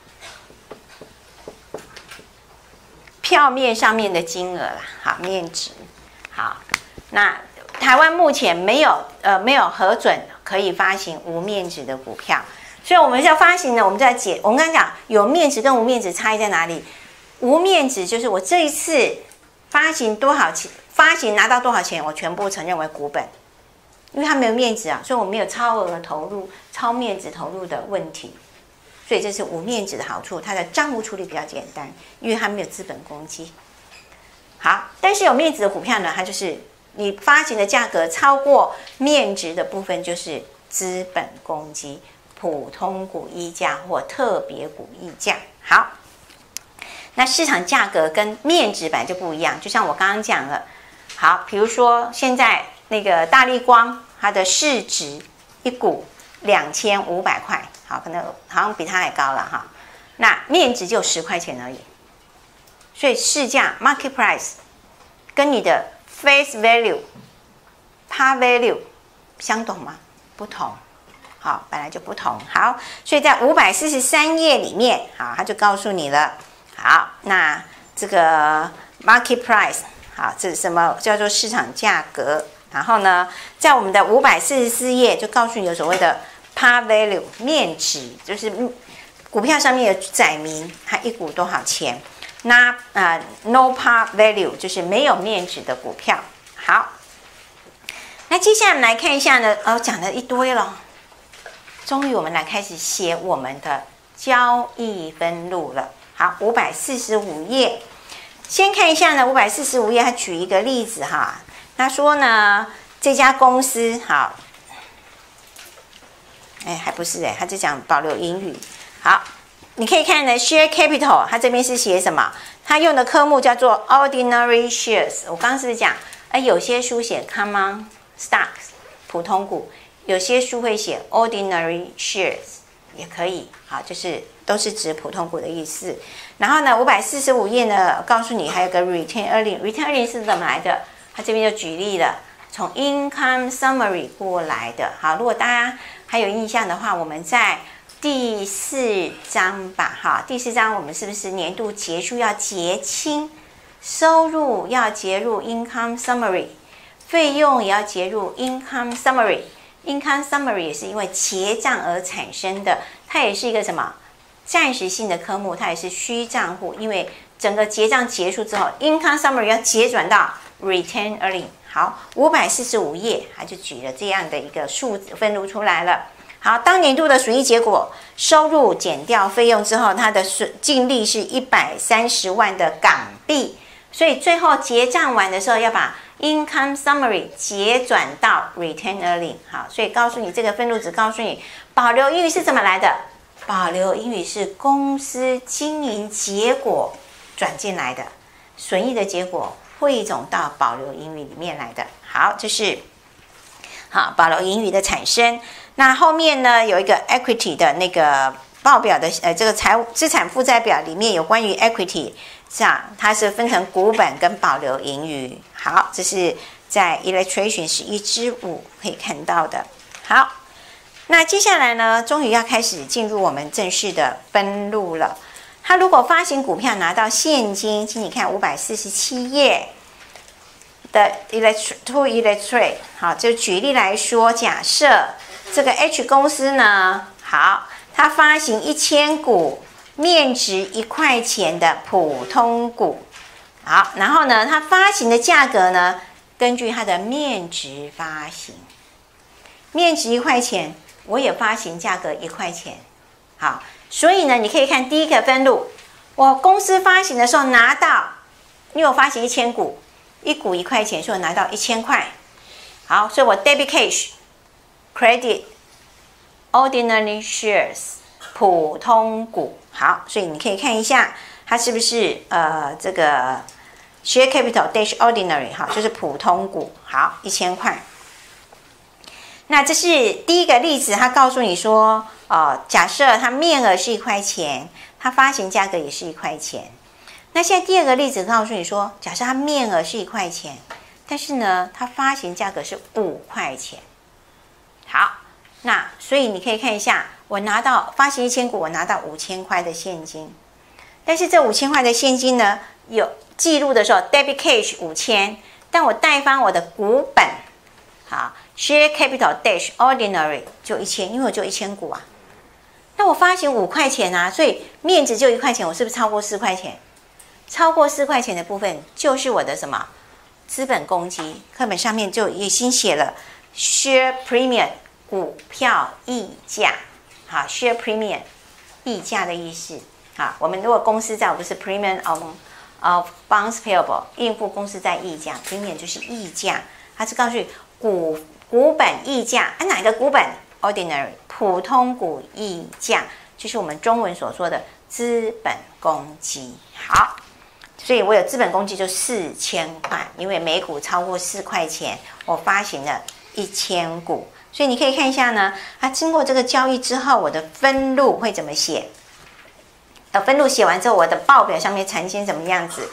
票面上面的金额啦。好，面值。好，那台湾目前没有核准可以发行无面值的股票，所以我们要发行呢，我们就在解。我们刚刚讲有面值跟无面值差异在哪里？无面值就是我这一次发行多少钱，发行拿到多少钱，我全部承认为股本，因为它没有面值啊，所以我没有超额投入、超面值投入的问题，所以这是无面值的好处，它的账务处理比较简单，因为它没有资本公积。好，但是有面值的股票呢，它就是你发行的价格超过面值的部分，就是资本公积、普通股溢价或特别股溢价。好，那市场价格跟面值本来就不一样，就像我刚刚讲了。好，比如说现在那个大立光，它的市值1股2500块，好，可能好像比它还高了哈。那面值就10块钱而已，所以市价 market price 跟你的face value、par value 相同吗？不同。好，本来就不同。好，所以在543页里面，好，他就告诉你了。好，那这个 market price， 好，这是什么叫做市场价格？然后呢，在我们的544页就告诉你有所谓的 par value 面值，就是股票上面有载明它一股多少钱。那no par value 就是没有面值的股票。好，那接下来我们来看一下呢，讲了一堆了，终于我们来开始写我们的交易分录了。好，545页，先看一下呢，545页，他举一个例子哈，他说呢，这家公司好，还不是他就讲保留盈余。好。你可以看呢 ，share capital， 它这边是写什么？它用的科目叫做 ordinary shares。我刚刚是不是讲，有些书写 common stocks 普通股，有些书会写 ordinary shares 也可以，好，就是都是指普通股的意思。然后呢，545页呢，告诉你还有个 return earning，return earning 是怎么来的？它这边就举例了，从 income summary 过来的。好，如果大家还有印象的话，我们在第4章吧，哈，第4章我们是不是年度结束要结清，收入要结入 income summary， 费用也要结入 income summary。income summary 也是因为结账而产生的，它也是一个什么暂时性的科目，它也是虚账户，因为整个结账结束之后 ，income summary 要结转到 return earning。好，545页它就举了这样的一个数字分录出来了。好，当年度的损益结果，收入减掉费用之后，它的净利是130万的港币，所以最后结账完的时候要把 income summary 结转到 return earning。好，所以告诉你这个分录只告诉你保留盈余是怎么来的，保留盈余是公司经营结果转进来的，损益的结果汇总到保留盈余里面来的。好，这是好保留盈余的产生。那后面呢有一个 equity 的那个报表的这个财务资产负债表里面有关于 equity， 这样它是分成股本跟保留盈余。好，这是在 illustration 11-5可以看到的。好，那接下来呢，终于要开始进入我们正式的分录了。它如果发行股票拿到现金，请你看547页的 illustrate。好，就举例来说，假设这个 H 公司呢，好，它发行1000股，面值1块钱的普通股，好，然后呢，它发行的价格呢，根据它的面值发行，面值1块钱，我也发行价格1块钱，好，所以呢，你可以看第一个分录，我公司发行的时候拿到，因为我发行1000股，一股1块钱，所以我拿到1000块，好，所以我 debit cash。Credit ordinary shares 普通股，好，所以你可以看一下它是不是这个 share capital dash ordinary， 好，就是普通股，好，1000块。那这是第一个例子，它告诉你说，假设它面额是1块钱，它发行价格也是1块钱。那现在第二个例子告诉你说，假设它面额是1块钱，但是呢，它发行价格是5块钱。好，那所以你可以看一下，我拿到发行1000股，我拿到5000块的现金，但是这5000块的现金呢，有记录的时候 debit cash 5000，但我贷方我的股本，好 share capital dash ordinary 就1000，因为我就1000股啊，那我发行5块钱啊，所以面值就1块钱，我是不是超过4块钱？超过4块钱的部分就是我的什么资本公积，课本上面就已经写了 share premium。股票溢价，好 ，share premium 溢价的意思。好，我们如果公司债，不是 premium of bonds payable， 应付公司债溢价 ，premium 就是溢价，它是告诉你股本溢价，哪个股本 ordinary 普通股溢价，就是我们中文所说的资本公积。好，所以我有资本公积就4000块，因为每股超过4块钱，我发行了1000股。所以你可以看一下呢，它经过这个交易之后，我的分录会怎么写？分录写完之后，我的报表上面呈现什么样子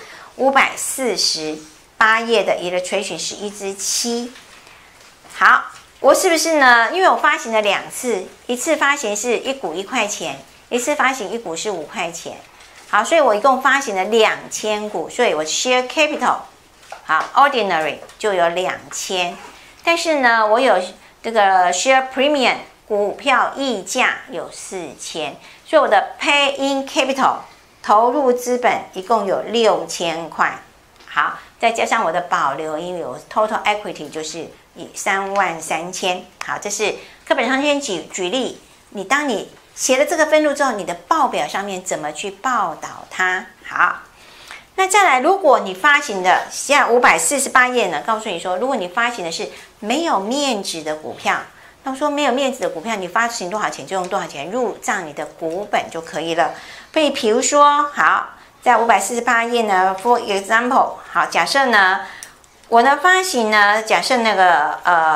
？548页的 illustration 11-7。好，我是不是呢？因为我发行了2次，一次发行是1股1块钱，一次发行1股是5块钱。好，所以我一共发行了2000股，所以我 share capital 好 ordinary 就有2000，但是呢，我有这个 share premium 股票溢价有4000， 所以我的 pay in capital 投入资本一共有6000块。好，再加上我的保留盈余 ，total equity 就是以33000。好，这是课本上先举例，当你写了这个分录之后，你的报表上面怎么去报道它？好，那再来，如果你发行的现在548页呢，告诉你说，如果你发行的是没有面值的股票，那我说没有面值的股票，你发行多少钱就用多少钱入账你的股本就可以了。所以，比如说，好。在548页呢 ，for example， 好，假设呢，我呢发行呢，假设那个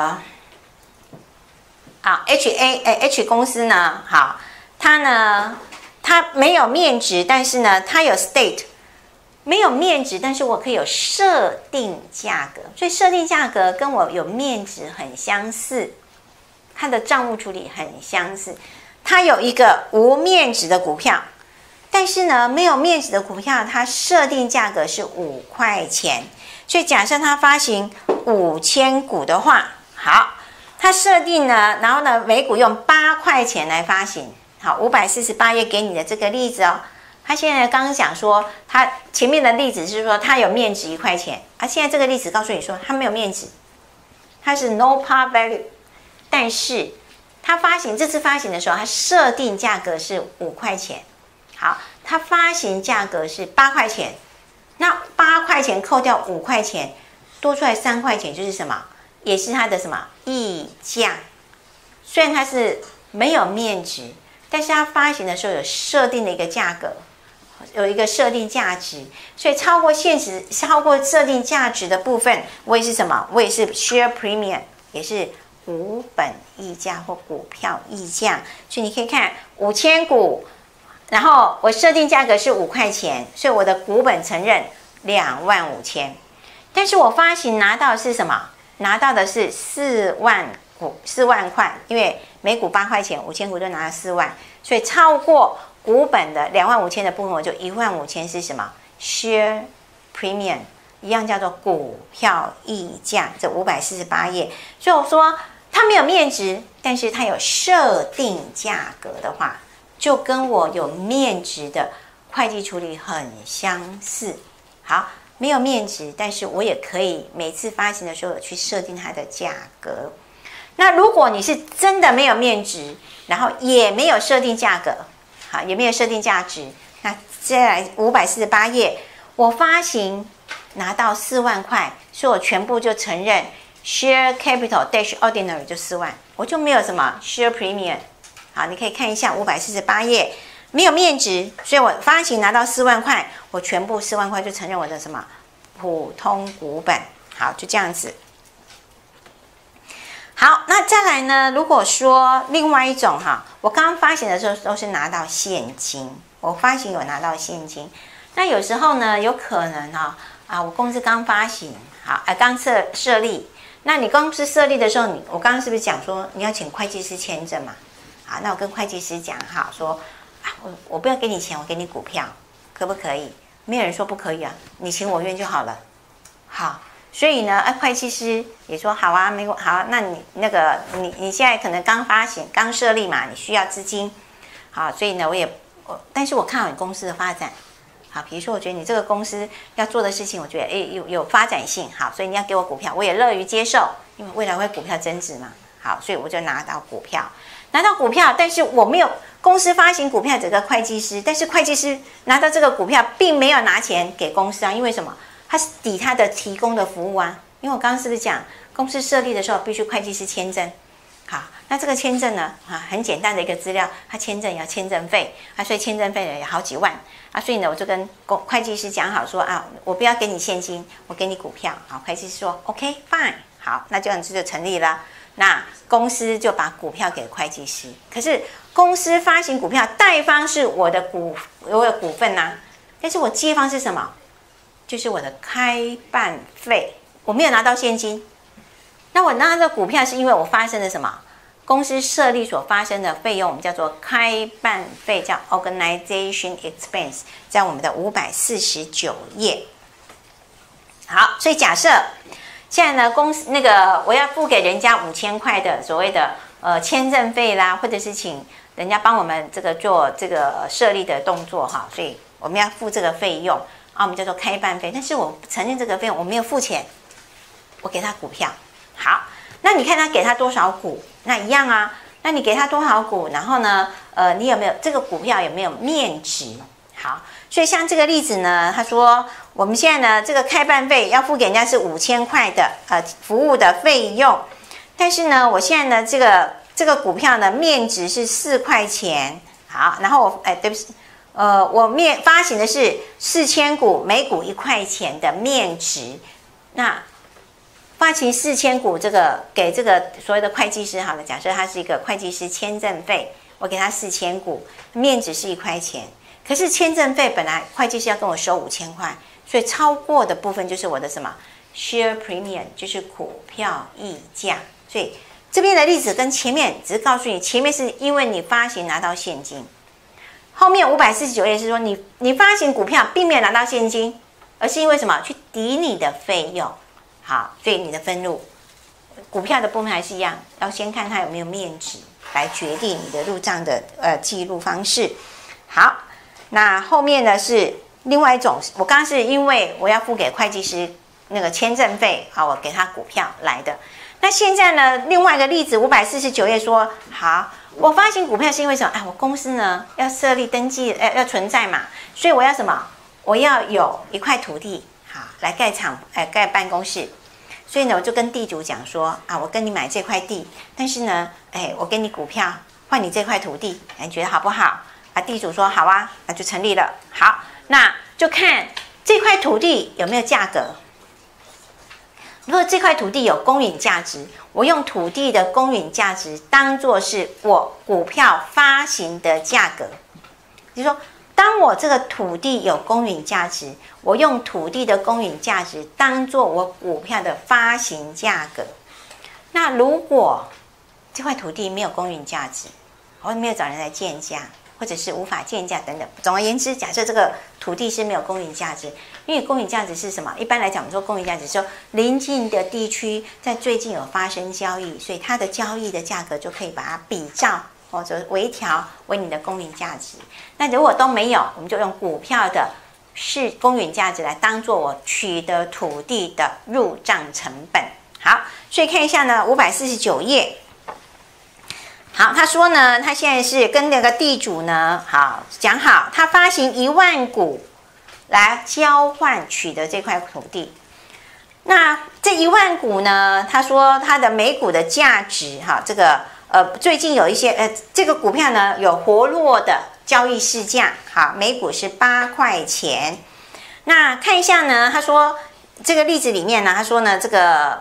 H 公司呢，好，它没有面值，但是呢，它有 state， 没有面值，但是我可以有设定价格，所以设定价格跟我有面值很相似，它的账务处理很相似，它有一个无面值的股票。但是呢，没有面值的股票，它设定价格是5块钱。所以假设它发行5000股的话，好，它设定呢，然后呢，每股用8块钱来发行。好，548页给你的这个例子哦，它现在刚刚讲说，它前面的例子是说它有面值1块钱，现在这个例子告诉你说它没有面值，它是 no par value， 但是它这次发行的时候，它设定价格是5块钱。好，它发行价格是8块钱，那8块钱扣掉5块钱，多出来3块钱就是什么？也是它的什么溢价？虽然它是没有面值，但是它发行的时候有设定的一个价格，有一个设定价值，所以超过设定价值的部分，我也是什么？我也是 share premium， 也是股本溢价或股票溢价。所以你可以看5000股。然后我设定价格是5块钱，所以我的股本承认25000，但是我发行拿到的是什么？拿到的是4万块，因为每股8块钱，5000股就拿了4万，所以超过股本的25000的部分，我就15000是什么 ？share premium， 一样叫做股票溢价，这548页。所以我说它没有面值，但是它有设定价格的话。就跟我有面值的会计处理很相似。好，没有面值，但是我也可以每次发行的时候去设定它的价格。那如果你是真的没有面值，然后也没有设定价格，好，也没有设定价值，那接下来548页，我发行拿到4万块，所以我全部就承认 share capital dash ordinary 就4万，我就没有什么 share premium。好，你可以看一下548页，没有面值，所以我发行拿到4万块，我全部4万块就承认我的什么普通股本。好，就这样子。好，那再来呢？如果说另外一种我刚刚发行的时候都是拿到现金，我发行有拿到现金，那有时候呢，有可能我公司刚发行，刚设立，那你公司设立的时候，我刚刚是不是讲说你要请会计师签证嘛？好，那我跟会计师讲说我不要给你钱，我给你股票，可不可以？没有人说不可以啊，你情我愿就好了。好，所以呢，会计师也说好啊，没好，那你现在可能刚发行、刚设立嘛，你需要资金，好，所以呢，但是我看好你公司的发展，好，比如说我觉得你这个公司要做的事情，我觉得有发展性，好，所以你要给我股票，我也乐于接受，因为未来会股票增值嘛，好，所以我就拿到股票。但是我没有公司发行股票这个会计师，但是会计师拿到这个股票，并没有拿钱给公司啊，因为什么？他是抵他的提供的服务啊。因为我刚刚是不是讲公司设立的时候必须会计师签证？好，那这个签证呢，很简单的一个资料，他签证也要签证费所以签证费也好几万所以呢，我就跟会计师讲好说我不要给你现金，我给你股票。好，会计师说 OK fine， 好，那这样子就成立了。那公司就把股票给会计师，可是公司发行股票，贷方是我的股份但是我借方是什么？就是我的开办费，我没有拿到现金。那我拿到股票是因为我发生了什么？公司设立所发生的费用，我们叫做开办费，叫 organization expense， 在我们的549页。好，所以假设现在呢，公司我要付给人家5000块的所谓的签证费啦，或者是请人家帮我们这个做这个设立的动作哈，所以我们要付这个费用啊，我们叫做开办费。但是我承认这个费用，我没有付钱，我给他股票。好，那你看他给他多少股？那一样啊。那你给他多少股？然后呢，你有没有这个股票有没有面值？好，所以像这个例子呢，他说我们现在呢，这个开办费要付给人家是5000块的服务的费用，但是呢，我现在呢这个股票呢面值是4块钱。好，然后我对不起，我发行的是4000股，每股1块钱的面值。那发行4000股，这个给这个所谓的会计师，好了，假设他是一个会计师，签证费我给他4000股，面值是1块钱。可是签证费本来会计师要跟我收5000块，所以超过的部分就是我的什么 share premium， 就是股票溢价。所以这边的例子跟前面只是告诉你，前面是因为你发行拿到现金，后面549页是说你发行股票并没有拿到现金，而是因为什么去抵你的费用。好，所以你的分入股票的部分还是一样，要先看它有没有面值来决定你的入账的记录方式。好，那后面呢是另外一种，我刚刚是因为我要付给会计师那个签证费，好，我给他股票来的。那现在呢，另外一个例子549页说，好，我发行股票是因为什么？我公司呢要设立登记，要存在嘛，所以我要什么？我要有一块土地。好，来盖办公室，所以呢，我就跟地主讲说我跟你买这块地，但是呢，我给你股票换你这块土地，你觉得好不好？地主说好啊，那就成立了。好，那就看这块土地有没有价格。如果这块土地有公允价值，我用土地的公允价值当作是我股票发行的价格，就是说，当我这个土地有公允价值，我用土地的公允价值当做我股票的发行价格。那如果这块土地没有公允价值，我没有找人来建价，或者是无法建价等等。总而言之，假设这个土地是没有公允价值，因为公允价值是什么？一般来讲，我们说公允价值说邻近的地区在最近有发生交易，所以它的交易的价格就可以把它比照或者微调为你的公允价值。那如果都没有，我们就用股票的是公允价值来当做我取得土地的入账成本。好，所以看一下呢，549页。好，他说呢，他现在是跟那个地主呢，好讲好，他发行1万股来交换取得这块土地。那这1万股呢，他说他的每股的价值，哈，这个最近有一些这个股票呢有活络的交易市价，好，每股是8块钱。那看一下呢，他说这个例子里面呢，他说呢这个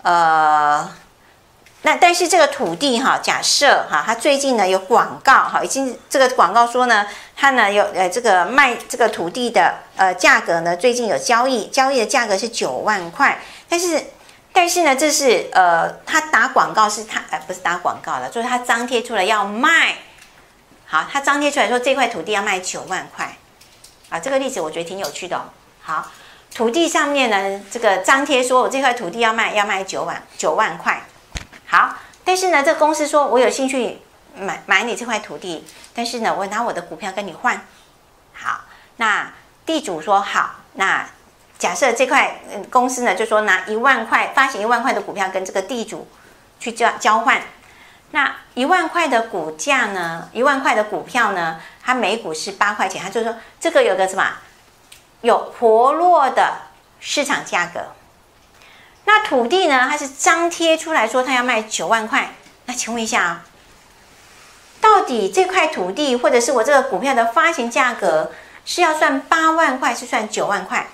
那但是这个土地哈，假设哈，它最近呢有广告哈，已经这个广告说呢，它呢有这个卖这个土地的价格呢，最近有交易的价格是9万块，但是呢，这是他打广告是他不是打广告了，就是他张贴出来要卖，好，他张贴出来说这块土地要卖9万块，这个例子我觉得挺有趣的哦。好，土地上面呢这个张贴说我这块土地要卖9万块。好，但是呢，这个公司说我有兴趣买你这块土地，但是呢，我拿我的股票跟你换。好，那地主说好，那假设这块公司呢就说拿1万块发行1万块的股票跟这个地主去交换，那1万块的股价呢，1万块的股票呢，它每股是8块钱，他就说这个有个什么有活络的市场价格。那土地呢？它是张贴出来说它要卖9万块。那请问一下到底这块土地或者是我这个股票的发行价格是要算8万块，是算9万块？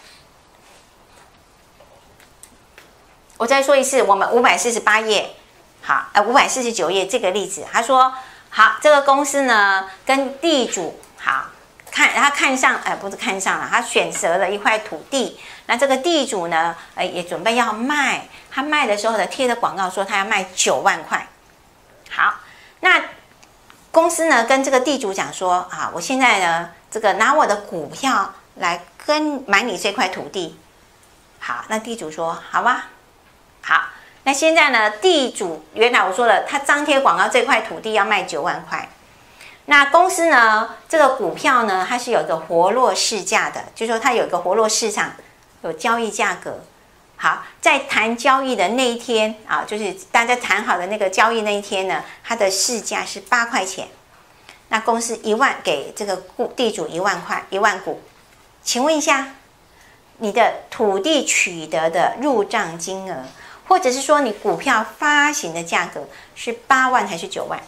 我再说一次，我们548页，好，549页这个例子，他说好，这个公司呢跟地主好。他看上，不是看上了，他选择了一块土地。那这个地主呢，也准备要卖。他卖的时候呢，贴的广告说他要卖9万块。好，那公司呢跟这个地主讲说我现在呢，这个拿我的股票来买你这块土地。好，那地主说好吧。好， 那现在呢，地主原来我说了，他张贴广告这块土地要卖9万块。那公司呢，这个股票呢，它是有一个活络市价的，就是说它有一个活络市场，有交易价格。好，在谈交易的那一天啊，就是大家谈好的那个交易那一天呢，它的市价是8块钱。那公司1万给这个地主1万块，1万股。请问一下，你的土地取得的入账金额，或者是说你股票发行的价格是8万还是9万？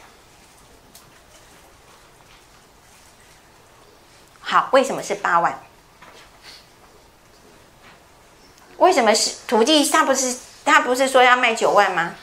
好，为什么是8万？为什么是土地？它不是说要卖9万吗？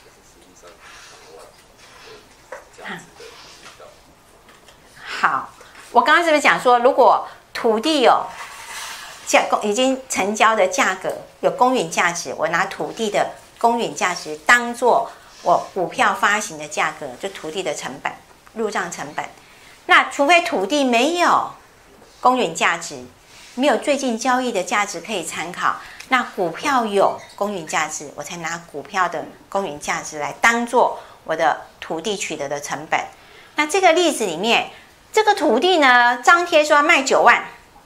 好，我刚刚是不是讲说，如果土地有已经成交的价格有公允价值，我拿土地的公允价值当做我股票发行的价格，就土地的成本，入账成本。那除非土地没有公允价值，没有最近交易的价值可以参考，那股票有公允价值，我才拿股票的公允价值来当做我的土地取得的成本。那这个例子里面，这个土地呢，张贴说要卖9万。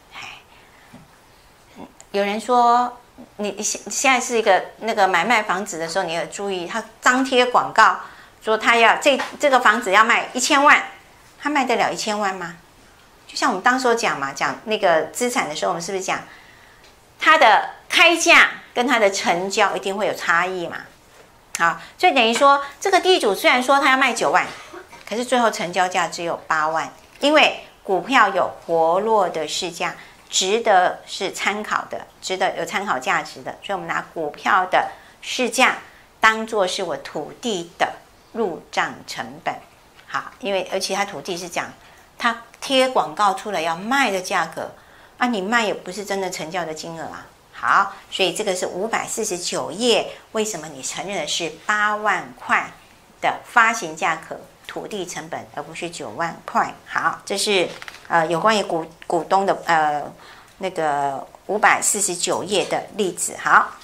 有人说，你现在是一个那个买卖房子的时候，你要注意，他张贴广告说他要这个房子要卖1000万，他卖得了1000万吗？就像我们当时讲嘛，讲那个资产的时候，我们是不是讲它的开价跟它的成交一定会有差异嘛？好，所以等于说，这个地主虽然说他要卖9万，可是最后成交价只有8万，因为股票有活络的市价，值得是参考的，值得有参考价值的，所以我们拿股票的市价当做是我土地的入账成本。好，因为而且它土地是讲它贴广告出来要卖的价格啊，你卖也不是真的成交的金额啊。好，所以这个是549页，为什么你承认的是8万块的发行价格土地成本，而不是9万块？好，这是有关于股东的那个549页的例子。好。